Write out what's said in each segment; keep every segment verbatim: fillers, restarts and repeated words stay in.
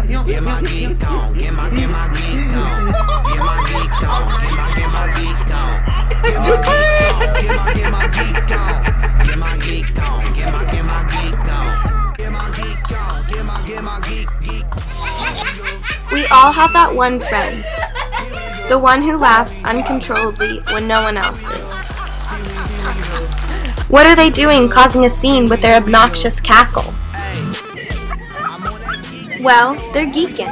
Get my geek on, get my, get my geek on. Get my geek on, get my, get my geek on. Get my geek on, get my, get my geek on. Get my geek on, get my, get my geek on. Get my geek on, get my, get my geek, geek. We all have that one friend. The one who laughs uncontrollably when no one else is. What are they doing causing a scene with their obnoxious cackle? Well, they're geeking.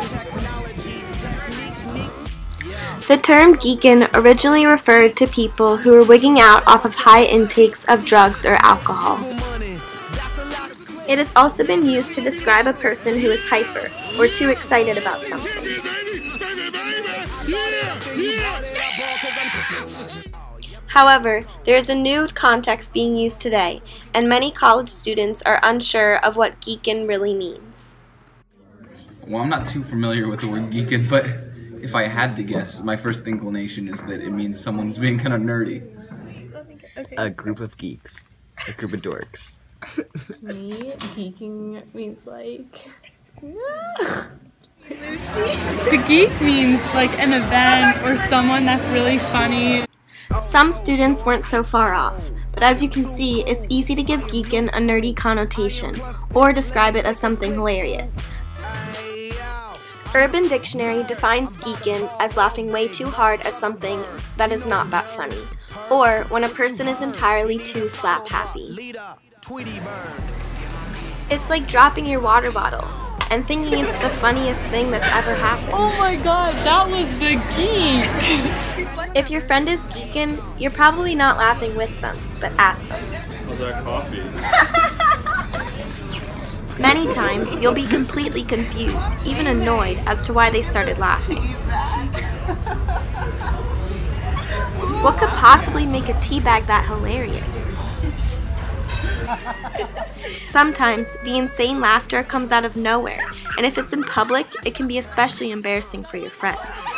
The term geekin originally referred to people who were wigging out off of high intakes of drugs or alcohol. It has also been used to describe a person who is hyper or too excited about something. However, there is a new context being used today, and many college students are unsure of what geekin really means. Well, I'm not too familiar with the word geekin, but if I had to guess, my first inclination is that it means someone's being kind of nerdy. A group of geeks. A group of dorks. To me, geeking means like... The geek means like an event or someone that's really funny. Some students weren't so far off, but as you can see, it's easy to give geekin a nerdy connotation, or describe it as something hilarious. Urban Dictionary defines geekin as laughing way too hard at something that is not that funny, or when a person is entirely too slap happy. It's like dropping your water bottle and thinking it's the funniest thing that's ever happened. Oh my god, that was the geek! If your friend is geekin, you're probably not laughing with them, but at them. Was that coffee? Many times, you'll be completely confused, even annoyed, as to why they started laughing. What could possibly make a teabag that hilarious? Sometimes, the insane laughter comes out of nowhere, and if it's in public, it can be especially embarrassing for your friends.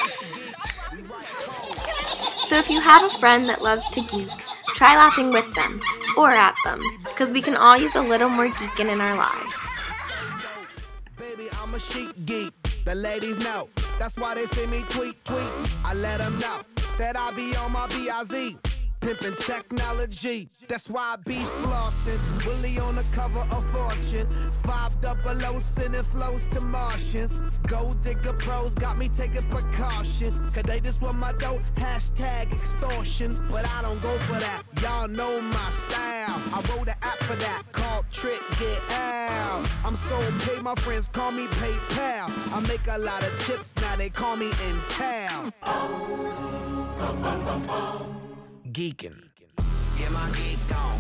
So if you have a friend that loves to geek, try laughing with them, or at them, because we can all use a little more geekin in our lives. Baby, I'm a chic geek. The ladies know. That's why they see me tweet, tweet. I let them know that I be on my B I Z. Pimpin' technology. That's why I be flossin'. Willie on the cover of Fortune. Five double O sending flows to Martians. Gold digger pros got me taking precaution. Cause they just want my dope. Hashtag extortion. But I don't go for that. Y'all know my style. I wrote an app for that called Trick Get Out. I'm so paid, my friends call me PayPal. I make a lot of chips, now they call me in town. Geekin'. Get my geek on.